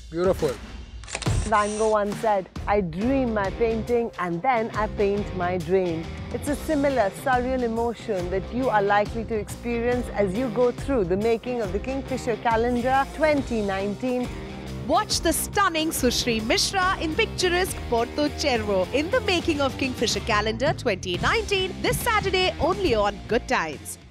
Beautiful. Van Gogh once said, "I dream my painting and then I paint my dream." It's a similar surreal emotion that you are likely to experience as you go through the making of the Kingfisher calendar 2019. Watch the stunning Sushrii Mishra in Picturesque Porto Cervo in the making of Kingfisher calendar 2019 this Saturday only on GOODTiMES.